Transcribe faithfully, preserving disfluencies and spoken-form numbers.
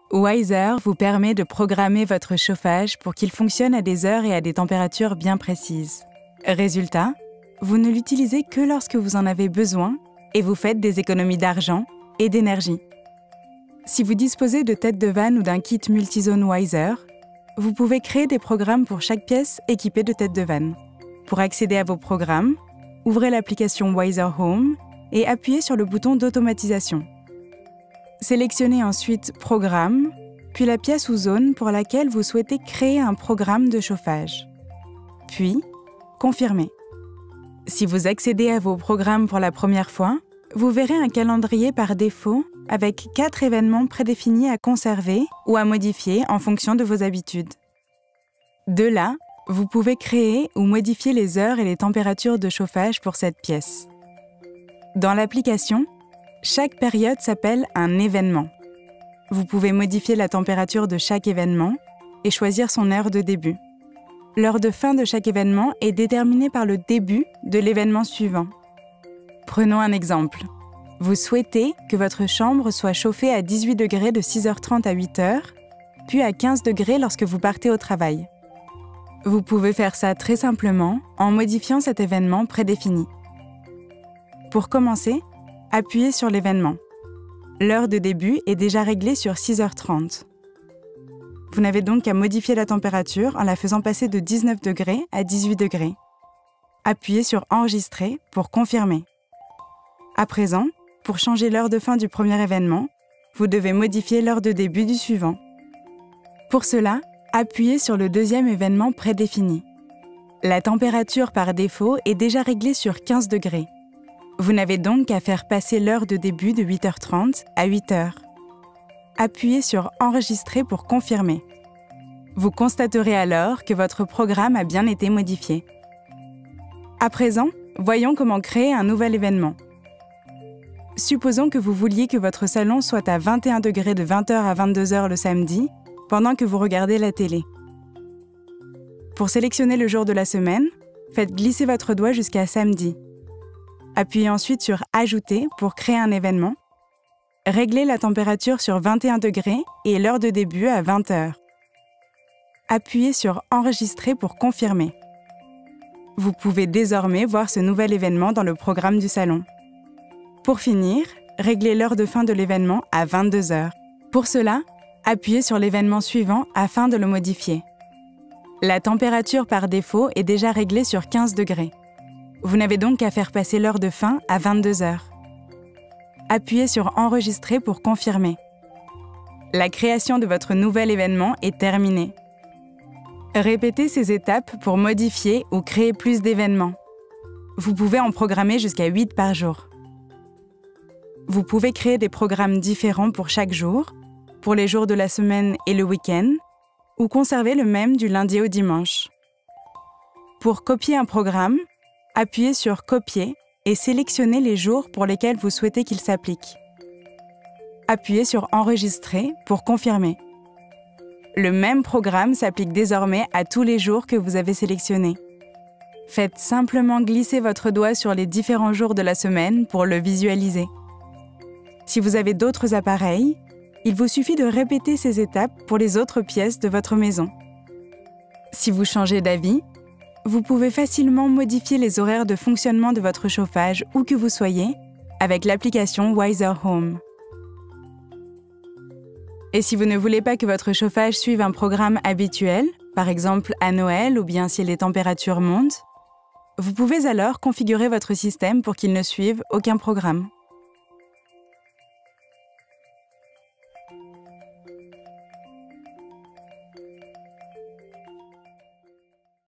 Wiser vous permet de programmer votre chauffage pour qu'il fonctionne à des heures et à des températures bien précises. Résultat, vous ne l'utilisez que lorsque vous en avez besoin et vous faites des économies d'argent et d'énergie. Si vous disposez de têtes de vanne ou d'un kit multizone Wiser, vous pouvez créer des programmes pour chaque pièce équipée de têtes de vanne. Pour accéder à vos programmes, ouvrez l'application Wiser Home et appuyez sur le bouton d'automatisation. Sélectionnez ensuite « Programme », puis la pièce ou zone pour laquelle vous souhaitez créer un programme de chauffage. Puis, confirmez. Si vous accédez à vos programmes pour la première fois, vous verrez un calendrier par défaut avec quatre événements prédéfinis à conserver ou à modifier en fonction de vos habitudes. De là, vous pouvez créer ou modifier les heures et les températures de chauffage pour cette pièce. Dans l'application, chaque période s'appelle un événement. Vous pouvez modifier la température de chaque événement et choisir son heure de début. L'heure de fin de chaque événement est déterminée par le début de l'événement suivant. Prenons un exemple. Vous souhaitez que votre chambre soit chauffée à dix-huit degrés de six heures trente à huit heures, puis à quinze degrés lorsque vous partez au travail. Vous pouvez faire ça très simplement en modifiant cet événement prédéfini. Pour commencer, appuyez sur l'événement. L'heure de début est déjà réglée sur six heures trente. Vous n'avez donc qu'à modifier la température en la faisant passer de dix-neuf degrés à dix-huit degrés. Appuyez sur « Enregistrer » pour confirmer. À présent, pour changer l'heure de fin du premier événement, vous devez modifier l'heure de début du suivant. Pour cela, appuyez sur le deuxième événement prédéfini. La température par défaut est déjà réglée sur quinze degrés. Vous n'avez donc qu'à faire passer l'heure de début de huit heures trente à huit heures. Appuyez sur « Enregistrer » pour confirmer. Vous constaterez alors que votre programme a bien été modifié. À présent, voyons comment créer un nouvel événement. Supposons que vous vouliez que votre salon soit à vingt et un degrés de vingt heures à vingt-deux heures le samedi, pendant que vous regardez la télé. Pour sélectionner le jour de la semaine, faites glisser votre doigt jusqu'à samedi. Appuyez ensuite sur « Ajouter » pour créer un événement. Réglez la température sur vingt et un degrés et l'heure de début à vingt heures. Appuyez sur « Enregistrer » pour confirmer. Vous pouvez désormais voir ce nouvel événement dans le programme du salon. Pour finir, réglez l'heure de fin de l'événement à vingt-deux heures. Pour cela, appuyez sur l'événement suivant afin de le modifier. La température par défaut est déjà réglée sur quinze degrés. Vous n'avez donc qu'à faire passer l'heure de fin à vingt-deux heures. Appuyez sur « Enregistrer » pour confirmer. La création de votre nouvel événement est terminée. Répétez ces étapes pour modifier ou créer plus d'événements. Vous pouvez en programmer jusqu'à huit par jour. Vous pouvez créer des programmes différents pour chaque jour, pour les jours de la semaine et le week-end, ou conserver le même du lundi au dimanche. Pour copier un programme, appuyez sur « Copier » et sélectionnez les jours pour lesquels vous souhaitez qu'il s'applique. Appuyez sur « Enregistrer » pour confirmer. Le même programme s'applique désormais à tous les jours que vous avez sélectionnés. Faites simplement glisser votre doigt sur les différents jours de la semaine pour le visualiser. Si vous avez d'autres appareils, il vous suffit de répéter ces étapes pour les autres pièces de votre maison. Si vous changez d'avis, vous pouvez facilement modifier les horaires de fonctionnement de votre chauffage où que vous soyez avec l'application Wiser Home. Et si vous ne voulez pas que votre chauffage suive un programme habituel, par exemple à Noël ou bien si les températures montent, vous pouvez alors configurer votre système pour qu'il ne suive aucun programme.